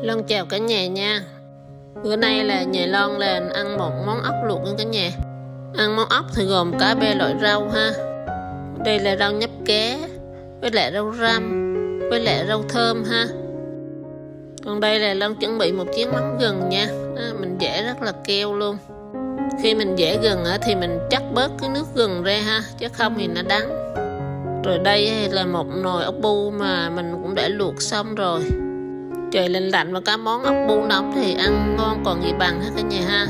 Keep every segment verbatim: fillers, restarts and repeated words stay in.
Lon chào cả nhà nha. Bữa nay là nhà Lon là ăn một món ốc luộc nha cả nhà. Ăn món ốc thì gồm cả ba loại rau ha. Đây là rau nhấp cá, với lại rau răm, với lại rau thơm ha. Còn đây là Lon chuẩn bị một chén mắm gừng nha. Đó, mình giã rất là keo luôn. Khi mình giã gừng thì mình chắc bớt cái nước gừng ra ha, chứ không thì nó đắng. Rồi đây là một nồi ốc bu mà mình cũng đã luộc xong rồi. Trời lạnh lạnh mà có món ốc bu nóng thì ăn ngon còn gì bằng hết cả nhà ha.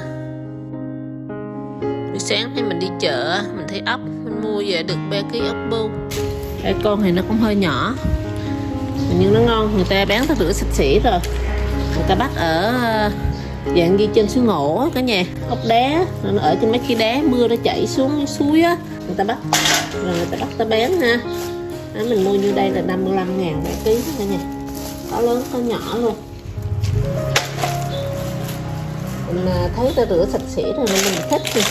Buổi sáng thì mình đi chợ, mình thấy ốc, mình mua về được ba ký ốc bu. Đây con thì nó cũng hơi nhỏ, nhưng nó ngon, người ta bán ta rửa sạch sẽ rồi. Người ta bắt ở dạng như trên suối Ngộ cả nhà, ốc đá, nó ở trên mấy cái đá mưa nó chảy xuống suối á, người ta bắt, rồi người ta bắt ta bán ha. Đó, mình mua như đây là năm mươi lăm ngàn một ký cả nhà, có lớn có nhỏ luôn. Mình thấy ta rửa sạch sẽ rồi nên mình thích đi.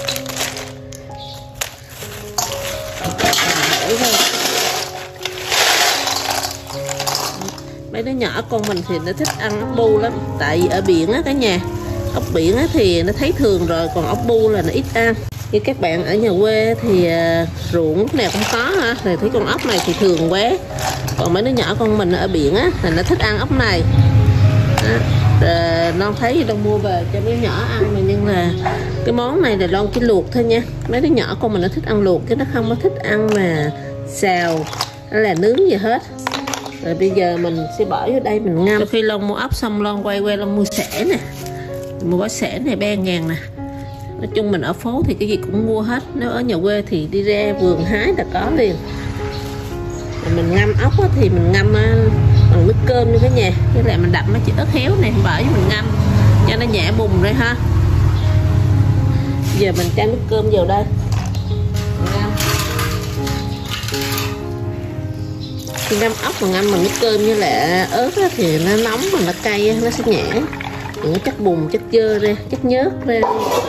Mấy đứa nhỏ con mình thì nó thích ăn ốc bu lắm, tại vì ở biển á cả nhà, ốc biển á thì nó thấy thường rồi, còn ốc bu là nó ít ăn. Như các bạn ở nhà quê thì uh, ruộng lúc nào cũng có ha, thì thấy con ốc này thì thường quá. Còn mấy đứa nhỏ con mình ở biển á thì nó thích ăn ốc này. Đó. Rồi Lon thấy Lon mua về cho mấy nhỏ ăn, mà nhưng là cái món này là Lon chỉ luộc thôi nha. Mấy đứa nhỏ con mình nó thích ăn luộc chứ nó không có thích ăn mà xào hay là nướng gì hết. Rồi bây giờ mình sẽ bỏ vô đây mình ngâm. Sau khi Lon mua ốc xong Lon quay qua Lon mua sẻ nè. Mua gói sẻ này ba ngàn nè. Nói chung mình ở phố thì cái gì cũng mua hết. Nếu ở nhà quê thì đi ra vườn hái là có liền. Rồi mình ngâm ốc thì mình ngâm bằng nước cơm như cả nhà. Với lại mình đập mấy chiếc ớt héo này bỏ với mình ngâm cho nó nhẹ bùng rồi ha. Giờ mình cho nước cơm vào đây mình ngâm. Khi ngâm ốc mà ngâm bằng nước cơm với lại ớt thì nó nóng mà nó cay, nó sẽ nhẹ. Những cái chất bùn, chất dơ ra, chất nhớt ra.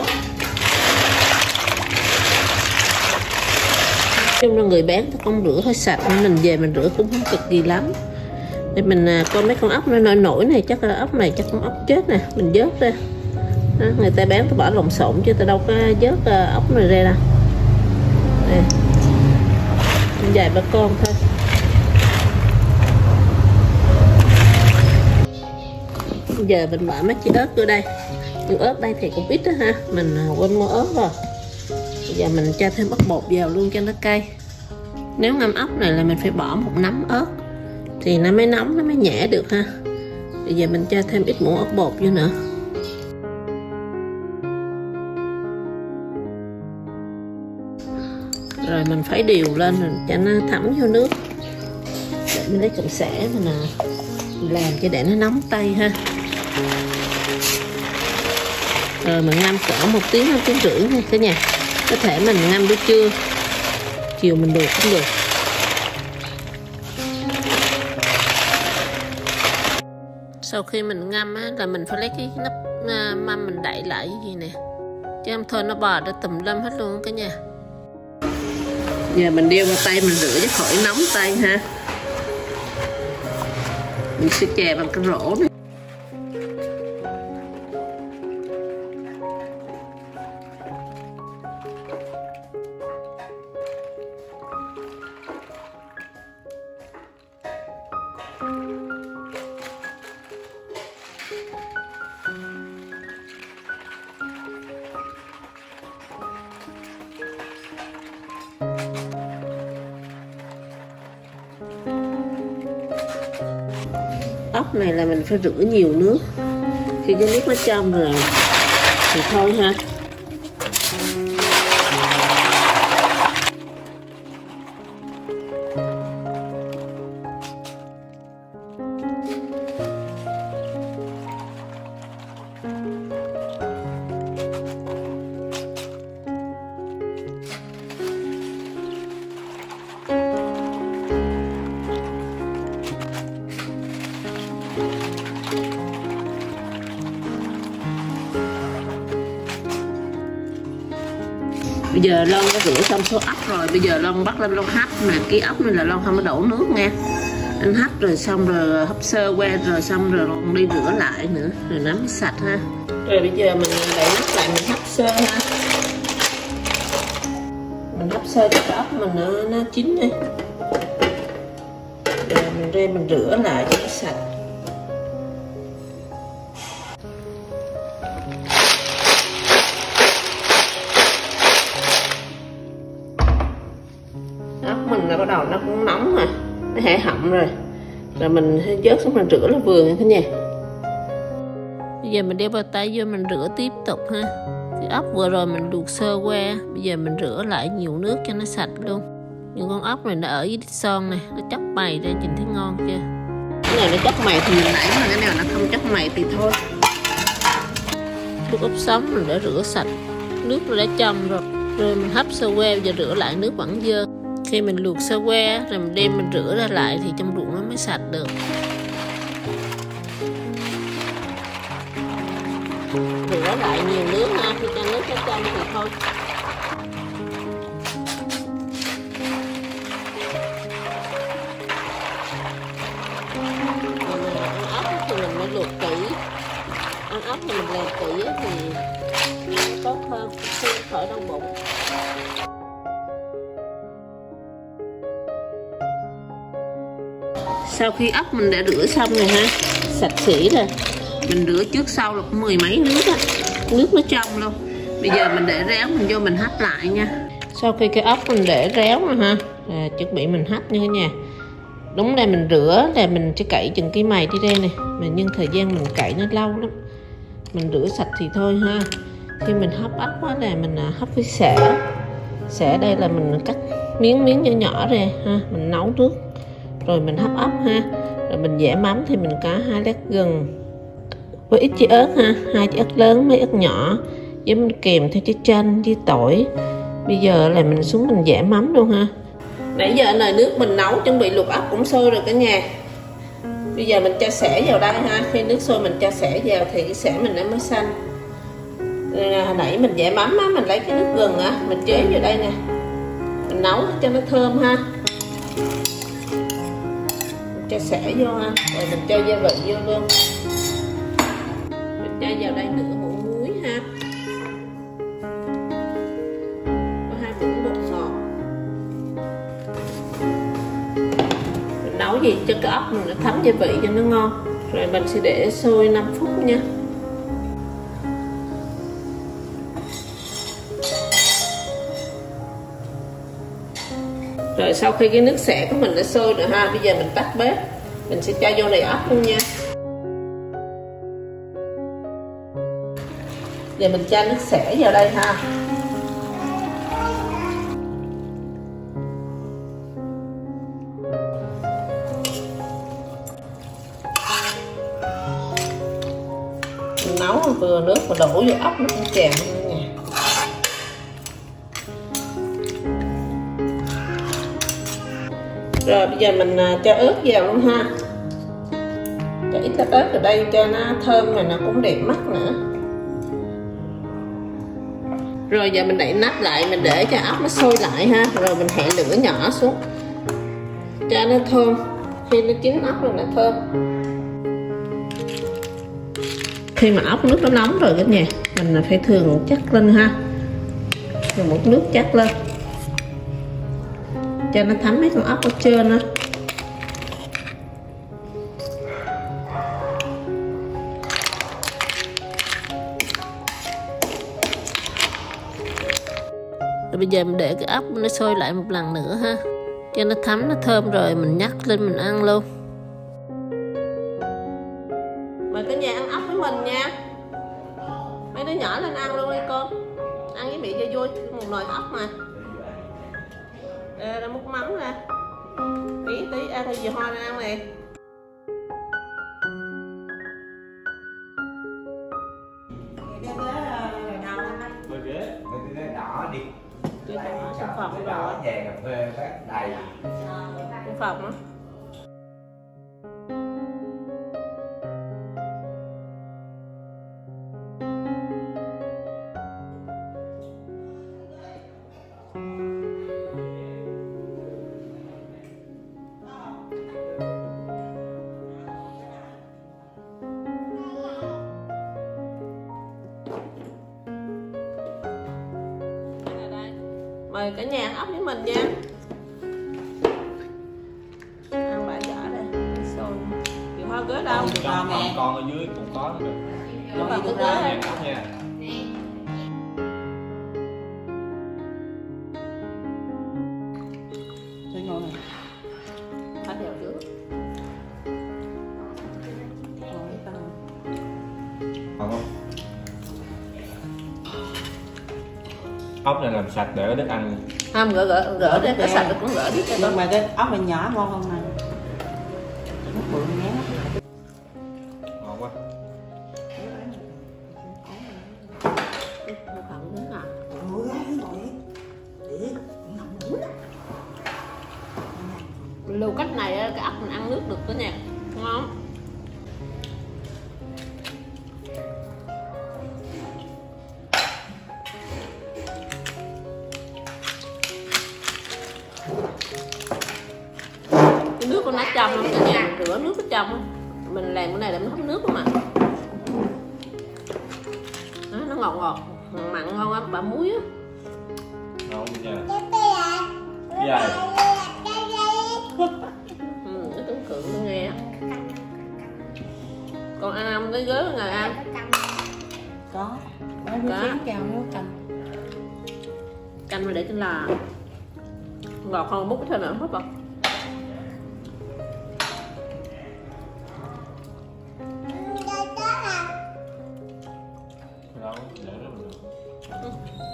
Chung là người bán thì không rửa hơi sạch, nên mình về mình rửa cũng không cực gì lắm. Để mình coi mấy con ốc nó nổi nổi này, chắc là ốc này chắc con ốc chết nè, mình vớt ra. Đó, người ta bán tôi bỏ lộn xộn chứ tôi đâu có vớt ốc này ra đâu. Đây. Vài ba con thôi. Bây giờ mình bỏ mấy chiếc ớt vô đây. Nhưng ớt đây thì cũng ít đó ha, mình quên mua ớt rồi. Bây giờ mình cho thêm ớt bột vào luôn cho nó cay. Nếu ngâm ốc này là mình phải bỏ một nắm ớt thì nó mới nóng, nó mới nhẹ được ha. Bây giờ mình cho thêm ít muỗng ớt bột vô nữa. Rồi mình phải đều lên rồi cho nó thấm vô nước. Để mình lấy cọng sả mình làm cho để nó nóng tay ha. Rồi mình ngâm cỡ một tiếng, một tiếng rưỡi nha cả nhà. Có thể mình ngâm buổi trưa, chiều mình luộc cũng được. Sau khi mình ngâm á, là mình phải lấy cái nắp mâm mình đậy lại cái gì nè, chứ không thôi nó bò ra tùm lum hết luôn cả nhà. Giờ mình đeo vào tay mình rửa cho khỏi nóng tay ha. Mình sẽ chè bằng cái rổ này. Ốc này là mình phải rửa nhiều nước. Khi cái nước nó trong rồi thì thôi ha. Bây giờ Lon đã rửa xong số ốc rồi, bây giờ Lon bắt lên Lon hấp, mà cái ốc này là Lon không có đổ nước nha. Anh hấp rồi xong rồi hấp sơ qua rồi xong rồi còn đi rửa lại nữa rồi nó mới sạch ha. Rồi bây giờ mình để nắp lại mình hấp sơ ha. Mình hấp sơ cho cái ốc mình nó, nó chín đi. Rồi mình ra mình rửa lại cho nó sạch. Ốc mình là bắt đầu nó cũng nóng rồi, nó hẻ hậm rồi. Rồi mình vớt xuống mình rửa là vừa nha cả nhà. Bây giờ mình đeo bao tay vô mình rửa tiếp tục ha. Cái ốc vừa rồi mình luộc sơ qua, bây giờ mình rửa lại nhiều nước cho nó sạch luôn. Những con ốc này nó ở dưới đít son này, nó chóc mày ra nhìn thấy ngon chưa? Cái này nó chóc mày thì mình nãy mà cái nào nó không chóc mày thì thôi. Nước ốc sống mình đã rửa sạch, nước nó đã trong rồi. Rồi mình hấp sơ qua, bây giờ rửa lại nước vẫn dơ. Khi mình luộc sơ qua rồi mình đem mình rửa ra lại thì trong ruộng nó mới sạch được. Rửa lại nhiều nước ha, khi cho nước nó trong thì thôi. Ăn ốc thì mình mới luộc kỹ. Ăn ốc thì mình làm kỹ thì tốt hơn, không khỏi đau bụng. Sau khi ốc mình đã rửa xong rồi ha, sạch sẽ rồi. Mình rửa trước sau là mười mấy nước á, nước nó trong luôn. Bây giờ mình để ráo mình vô mình hấp lại nha. Sau khi cái ốc mình để ráo rồi ha, à, chuẩn bị mình hấp nha cả nhà. Đúng là mình rửa là mình chỉ cậy chừng cái mày đi ra này, mà nhưng thời gian mình cậy nó lâu lắm. Mình rửa sạch thì thôi ha. Khi mình hấp ốc á là mình hấp với sả. Sả đây là mình cắt miếng miếng nhỏ nhỏ ra ha, mình nấu nước rồi mình hấp ốc ha. Rồi mình giã mắm thì mình có hai lát gừng với ít trái ớt ha, hai trái ớt lớn mấy ớt nhỏ, với mình kèm theo trái chanh với tỏi. Bây giờ là mình xuống mình giã mắm luôn ha. Nãy giờ nồi nước mình nấu chuẩn bị luộc ốc cũng sôi rồi cả nhà. Bây giờ mình cho sả vào đây ha. Khi nước sôi mình cho sả vào thì cái sả mình nó mới xanh. Hồi nãy mình giã mắm á, mình lấy cái nước gừng á, mình chế vào đây nè, mình nấu cho nó thơm ha. Mình cho sả vô ha, rồi mình cho gia vị vô luôn. Mình cho vào đây nửa muỗng muối ha, có hai muỗng bột ngọt. Mình nấu gì cho cái ốc mình nó thấm gia vị cho nó ngon. Rồi mình sẽ để sôi năm phút nha. Rồi sau khi cái nước sả của mình đã sôi rồi ha, bây giờ mình tắt bếp, mình sẽ cho vô nồi ốc luôn nha. Giờ mình cho nước sả vào đây ha. Mình nấu vừa nước mà đổ vô ốc nó cũng tràn luôn nha. Rồi bây giờ mình cho ớt vào luôn ha. Cho ít lá ớt ở đây cho nó thơm mà nó cũng đẹp mắt nữa. Rồi giờ mình đậy nắp lại, mình để cho ốc nó sôi lại ha. Rồi mình hẹn lửa nhỏ xuống cho nó thơm. Khi nó chín ốc rồi nó thơm. Khi mà ốc nước nó nóng rồi cả nhà, mình phải thường chắc lên ha. Thường một nước chắc lên cho nó thấm mấy con ốc ở trên á. Rồi bây giờ mình để cái ốc nó sôi lại một lần nữa ha, cho nó thấm nó thơm rồi mình nhắc lên mình ăn luôn. Mời cả nhà ăn ốc với mình nha. Mấy đứa nhỏ lên ăn luôn đi con. Ăn với mẹ cho vui, một nồi ốc mà. Ê, ra múc mắm ra. Tí tí ăn gì hoa ra ăn nè. Đỏ đi. Chứ đỏ trong phòng rồi. Về cà phê phát đầy. Trong phòng á. Mời cả nhà ăn ốc với mình nha. Ăn bả vỏ đây, xôi. Chị Hoa gới đâu? Con, con, con ở dưới cũng có được. Con bà cứ gới đây. Nha. Thấy ngon này. Phải đều trước. Ngon không? Ốc này làm sạch để Đức ăn. Không, gỡ gỡ gỡ để cái sạch nó cũng gỡ đi cho Nhưng con. mà cái ốc này nhỏ ngon không này? Nó bự nhé. Ngon quá. Một phần nữa à. Ôi cái nồi. Để nằm ngủ nè. Lưu cách này cái ốc mình ăn nước được đó nha. Ngon. Cái nước của nó trong không cả nhà, rửa nước ở trong không? Mình làm cái này để mình hấp nước mà. Đó, nó ngọt ngọt, mặn ngon lắm, bả muối á. Ngon nha. Dài. Ừ, nó tưởng tượng nó nghe. Còn ăn không cái gớ ngày ăn. Có. Có Có. cái chén keo nó canh. Canh mà để trên là ngọt hơn múc thêm nữa hết không? Đâu, để đó mình được.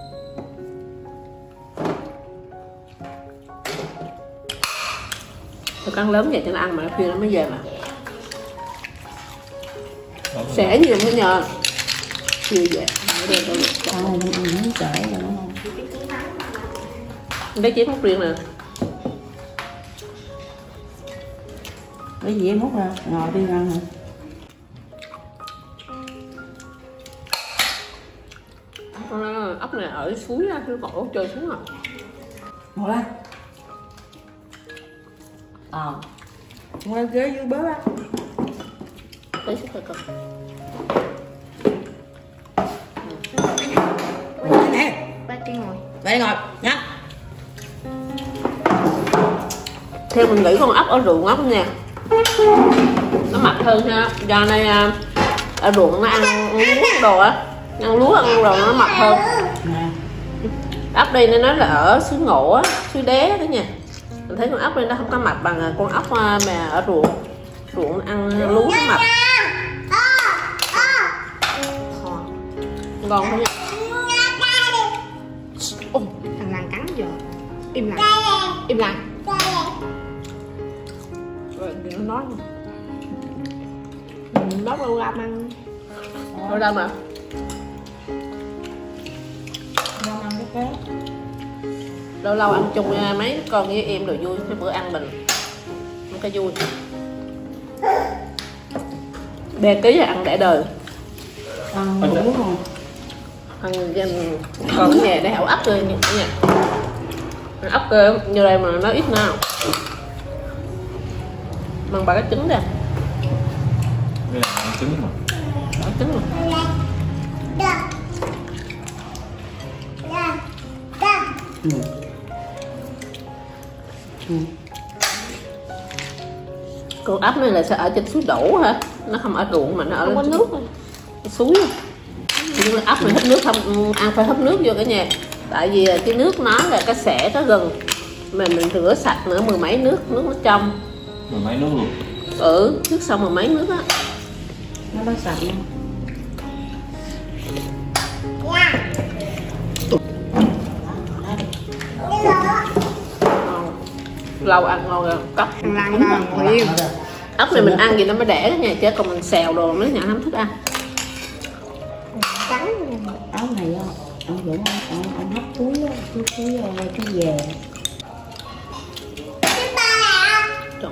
Tôi ăn lớn vậy cho nó ăn mà khuya nó mới về mà. Đó, Sẽ nhiều mới nhờ. Chưa về. Để tôi À, nó ăn miếng chảy rồi nó ngon. lấy chén múc riêng nè. Cái gì em hút ra, ngồi đi ăn hả? À, ốc này ở suối ra, nó còn trôi xuống rồi. Ngồi lên. Ờ. Ngồi lên ghế dưới bếp á. Lấy sức hơi cực. Nè. Ba cái ngồi. Đây ngồi, nhá. Theo mình nghĩ con ốc ở ruộng ốc nha, nó mập hơn ha. Do này ở ruộng nó ăn lúa đồ á, ăn lúa ăn đồ nó mập hơn. Nè. Ốc đây nó nói là ở xứ Ngộ á, xứ Đé đó nha. Mình thấy con ốc đây nó không có mập bằng con ốc mà ở ruộng. Ruộng ăn lúa nó mập. Ngon không nha. Ồ, thằng làng cắn giờ. Im lặng. Im lặng. Rồi đừng có nói nha. Mình bóc lâu ra ăn. Thôi đâu mà. Ngon ăn cái khác. Lâu lâu ăn chung với mấy con với em rồi vui, cái bữa ăn mình nó cái vui. Bè ký là ăn để đời. Ăn đủ không? Ăn dân còn ở nhà để hậu ấp cơ nha. Ấp cơ như đây mà nó ít nào. Bằng ba cái trứng ra. đây là ăn trứng mà. Bỏ trứng rồi. Ừ. Ừ. Con ấp này là sẽ ở trên suối đổ hả? Nó không ở ruộng mà nó ở Không có trên nước. suối. Nhưng mà ấp này hấp nước không, ăn phải hấp nước vô cả nhà. Tại vì cái nước nó là cái xẻ có gừng. Mà mình rửa sạch nữa mười mấy nước, nước nó trong. Mười mấy nước luôn. Ừ, nước xong mười mấy nước á. Nó có sạch luôn. Ngon. Lâu ăn ngon rồi, cắp. Thằng làng ra ngồi im. Ốc này mình ăn gì nó mới đẻ đó nha, chứ còn mình xèo đồ mấy nhà không thích ăn. Cắn. Áo này á, ông Dũng ông, ông, ông hấp túi á, túi túi cái về. Trời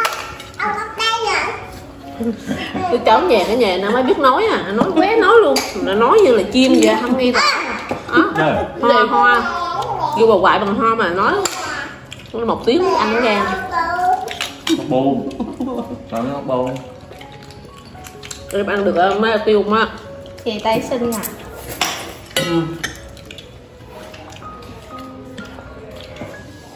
tôi cháu nhà ở nhà nó mới biết nói à, nói qué nói luôn, nó nói như là chim vậy, không nghe rõ. Đó, hoa hoa, kêu bà ngoại bằng hoa mà nói một tiếng ăn nó ra. Ốc bu. Sao nó ốc bu? Em ăn được mấy tiêu không á? Thì tay xinh à. Ừ.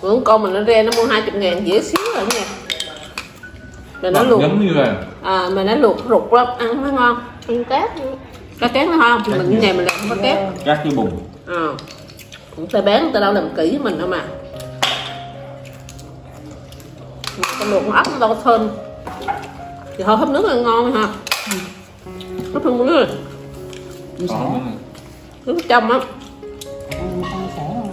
Con con mình nó ra nó mua hai mươi ngàn dễ xíu rồi nha. Mà nó luộc giống như là à, mà nó luộc rụt lắm, ăn nó ngon. Ăn cát, cá cát nó không? Mình như này mình làm không có cát. cát với bùn. À, cũng ta bán người ta đâu làm kỹ với mình đâu mà. Con luộc con ốc nó đâu có thơm. Thì thôi hấp nước là ngon ha. Hấp không nước rồi. Có Nước trong á. Ăn ăn xẻ không?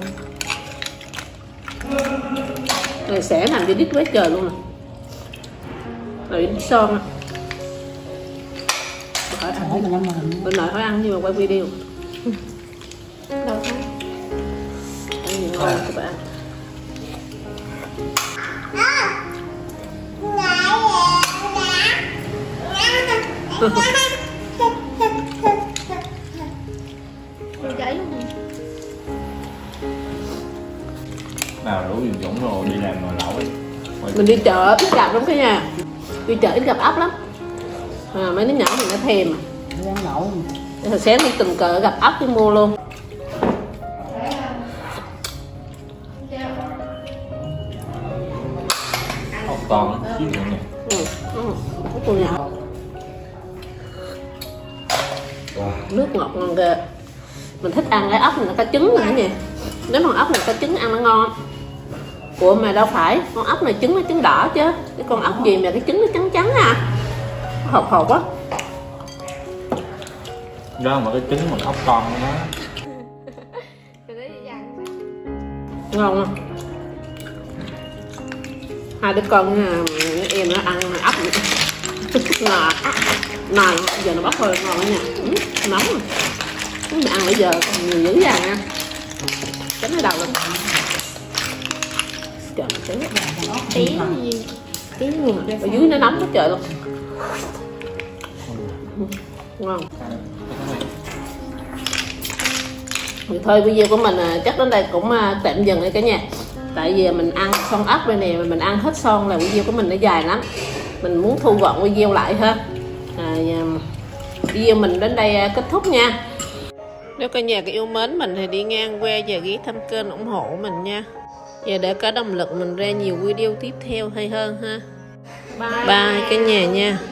Rồi xẻ làm cho đít quá trời luôn nè. Rồi đít son á. Khỏi Xẻ ăn. mình ăn mềm. Bên nội khỏi ăn nhưng mà quay video. Đâu thấy. Ăn nhiều ngon các bạn. Con cháy luôn. nào đủ Dũng Dũng rồi đi làm nồi lẩu đi. Mình đi chợ ít gặp lắm cái nhà. Đi chợ ít gặp ốc lắm. À, mấy đứa nhỏ mình nó thèm. Đi ăn lẩu. Hồi sáng đi tình cờ gặp ốc đi mua luôn. Ốc to xíu nữa nè. Ừ, ừ, ốc con nhỏ. Nước ngọt ngon ghê. Mình thích ăn cái ốc này nó có trứng nữa nha. Nếu con ốc này có trứng ăn nó ngon. Ủa mà đâu phải, con ốc này trứng nó trứng đỏ chứ. Cái con ốc gì mà cái trứng nó trắng trắng à. Hột hột á. Đó mà cái trứng mình ốc con nó. Rồi đấy dặn. Ngon không? Hai đứa con em nó ăn ốc vậy. Ngọt. Này giờ nó bóc hơi ngon đó nha. Ừ, nóng rồi. Mình ăn bây giờ còn nhiều dữ dàng nha. Chấm cái đầu lên. Trời ơi, Tí gì. tí luôn. Ở dưới nó nóng quá trời luôn. Ngon. Thì thôi video của mình chắc đến đây cũng tạm dừng rồi cả nhà. Tại vì mình ăn son ốc đây nè, mà mình ăn hết son là video của mình nó dài lắm. Mình muốn thu gọn video lại ha. À, video mình đến đây kết thúc nha. Nếu cả nhà cái yêu mến mình thì đi ngang qua và ghé thăm kênh ủng hộ mình nha. Và để có động lực mình ra nhiều video tiếp theo hay hơn ha. Bye, Bye cả nhà nha.